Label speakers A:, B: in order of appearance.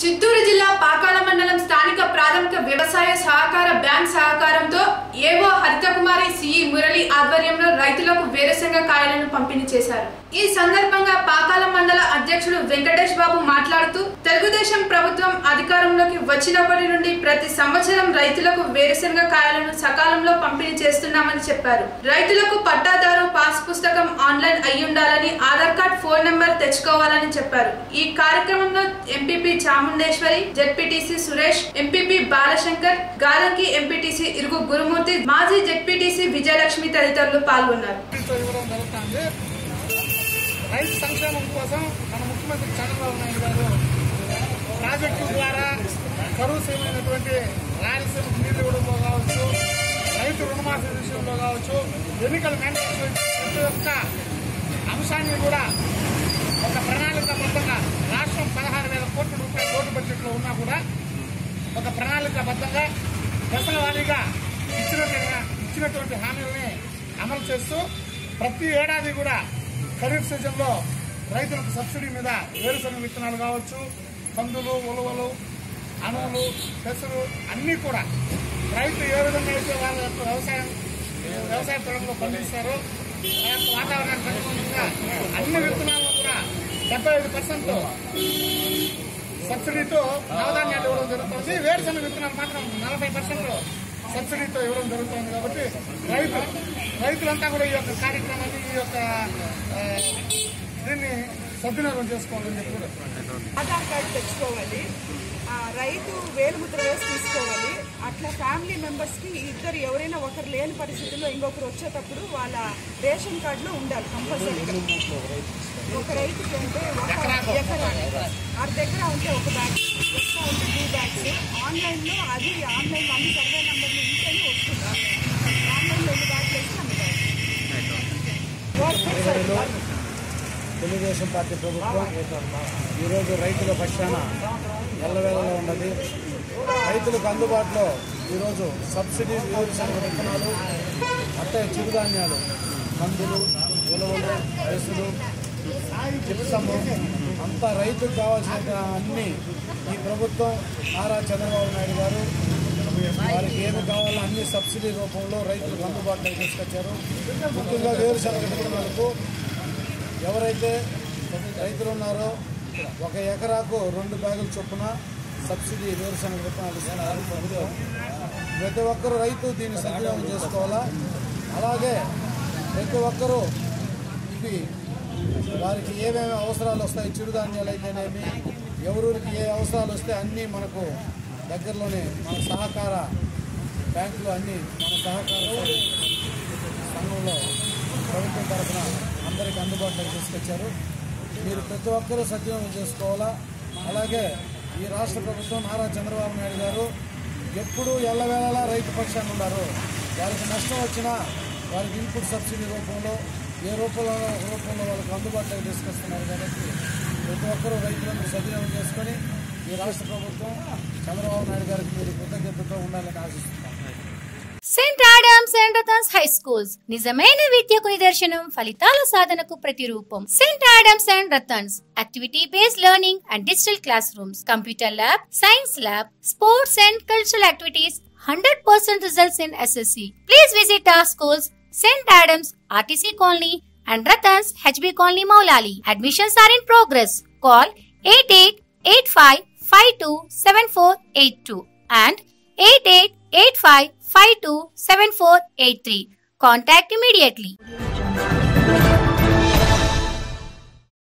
A: చిత్తూరు జిల్లా పాకాల మండలం స్థానిక ప్రాథమిక వ్యవసాయ సహకార బ్యాంక్ సహకారంతో ఏవో హరితకుమారి సిఈ మురళి ఆధ్వర్యంలో రైతులకు వేరుశెనగ కాయలను పంపిణీ చేశారు। ఈ సందర్భంగా పాకాల మండల అధ్యక్షుడు వెంకటేష్ బాబు మాట్లాడుతూ తెలుగుదేశం ప్రభుత్వం అధికారంలోకి వచ్చినప్పటి నుండి ప్రతి సంవత్సరం రైతులకు వేరుశెనగ కాయలను సకాలంలో పంపిణీ చేస్తున్నామని చెప్పారు। రైతులకు పట్టాదారు పాస్ పుస్తకం ఆన్లైన్ అయి ఉండాలని, ఆధార్ కార్డ్, ఫోన్ నంబర్ తెచ్చుకోవాలని చెప్పారు। ఈ కార్యక్రమంలో MPP Chamundeswari, ZPTC Suresh, MPP Balashankar, Galanki MPTC Irugu Gurumurthy, మాజీ జెడ్పీటీసీ విజయలక్ష్మి తదితరులు పాల్గొన్నారు।
B: రైతు సంక్షేమం కోసం మన ముఖ్యమంత్రి చంద్రబాబు నాయుడు గారు ప్రాజెక్టు ద్వారా కరువు సీమైనటువంటి రాయలసీమకు నీళ్లు ఇవ్వడంలో కావచ్చు, రైతు రుణమాఫీ విషయంలో కావచ్చు, ఎన్నికల మేనిఫెస్టో ప్రతి ఒక్క అంశాన్ని కూడా ఒక ప్రణాళికాబద్ధంగా రాష్ట్రం 16,000 కోట్ల రూపాయల లోటు బడ్జెట్లో ఉన్నా కూడా ఒక ప్రణాళికాబద్ధంగా దశల వారీగా ఇచ్చినటువంటి హామీలని అమలు చేస్తూ ప్రతి ఏడాది కూడా ఖరీఫ్ సీజన్లో రైతులకు సబ్సిడీ మీద వేరుశనగ విత్తనాలు కావచ్చు, కందులు, ఉలవలు, అనువులు, పెసరు అన్నీ కూడా రైతు ఏ విధంగా అయితే వాళ్ళ యొక్క వ్యవసాయ పొలంలో పండిస్తారో ఆ యొక్క వాతావరణానికి అనుగుణంగా అన్ని విత్తనాలను కూడా 75% సబ్సిడీతో నవధాన్యాలు ఇవ్వడం జరుగుతుంది। వేరుశనగ విత్తనాలు మాత్రం 40% సబ్సిడీతో ఇవ్వడం జరుగుతుంది। కాబట్టి రైతులంతా కూడా ఈ యొక్క కార్యక్రమాన్ని, ఈ యొక్క దీన్ని సద్వినియోగం చేసుకోవాలని చెప్పి
C: ఆధార్ కార్డు తెచ్చుకోవాలి, రైతు వేలుముద్ర వేసి తీసుకోవాలి। అట్లా ఫ్యామిలీ మెంబర్స్కి ఇద్దరు ఎవరైనా ఒకరు లేని పరిస్థితుల్లో ఇంకొకరు వచ్చేటప్పుడు వాళ్ళ రేషన్ కార్డులో ఉండాలి కంపల్సరీగా। ఒక రైతుకి అంటే ఎకరా వారి దగ్గర ఉంటే ఒక బ్యాగ్, ఎక్కువ ఉంటే 2 బ్యాగ్స్। ఆన్లైన్లో ఆన్లైన్లో అన్ని సర్వే నెంబర్లు ఇంటనే వస్తుంది। ఆన్లైన్లో 2 బ్యాగ్లు వేసి అందుబాటు
B: తెలుగుదేశం పార్టీ ప్రభుత్వం ఈరోజు రైతుల పక్షాన ఎల్లవేళలో ఉన్నది। రైతులకు అందుబాటులో ఈరోజు సబ్సిడీ వేరుశనగ విత్తనాలు, అట్టే చిరుధాన్యాలు, మందులు, ఉలవలు, పెసలు, జిప్సము అంతా రైతుకు కావాల్సిన అన్ని ఈ ప్రభుత్వం నారా చంద్రబాబు నాయుడు గారు వారికి ఏమి కావాలో అన్ని సబ్సిడీ రూపంలో రైతులకు అందుబాటులో తీసుకొచ్చారు। ముఖ్యంగా వేరుశనగ విత్తనాలకు ఎవరైతే రైతులు ఉన్నారో 1 ఎకరాకు 2 బ్యాగుల చొప్పున సబ్సిడీ వేరుశనగ విత్తనాలు ఇస్తున్నారు ప్రభుత్వం। ప్రతి ఒక్కరూ రైతు దీన్ని సద్వినియోగం చేసుకోవాలా। అలాగే ప్రతి ఒక్కరూ ఇవి వారికి ఏమేమి అవసరాలు వస్తాయి, చిరుధాన్యాలు అయితేనేమి, ఎవరికి ఏ అవసరాలు వస్తే అన్నీ మనకు దగ్గరలోనే మన సహకార బ్యాంకులు అన్నీ మన సహకార సంఘంలో ప్రభుత్వం తరఫున అందరికీ అందుబాటులోకి తీసుకొచ్చారు। మీరు ప్రతి ఒక్కరూ సద్వినియోగం చేసుకోవాలా। అలాగే ఈ రాష్ట్ర ప్రభుత్వం నారా చంద్రబాబు నాయుడు గారు ఎప్పుడూ ఎల్లవేళలా రైతు పక్షాన్ని ఉన్నారు। వారికి నష్టం వచ్చినా వారికి ఇన్పుట్ సబ్సిడీ రూపంలో ఏ రూపంలో వాళ్ళకి అందుబాటులోకి తీసుకొస్తున్నారు। కాబట్టి ప్రతి ఒక్కరూ రైతులందరూ సద్వినియోగం చేసుకొని ఈ రాష్ట్ర ప్రభుత్వం చంద్రబాబు నాయుడు గారికి మీరు కృతజ్ఞతతో ఉండాలని ఆశిస్తున్నాం।
D: Saint Adams and Ratans high schools నిజమైన విద్యకు నిదర్శనం, ఫలితాల సాధనకు ప్రతిరూపం। Saint Adams and Ratans activity based learning and digital classrooms, computer lab, science lab, sports and cultural activities, 100% results in SSC. Please visit our schools, St. Adams, RTC Colony and Ratans, HB Colony, Maulali. Admissions are in progress. Call 8885527482 and 8885527483. Contact immediately.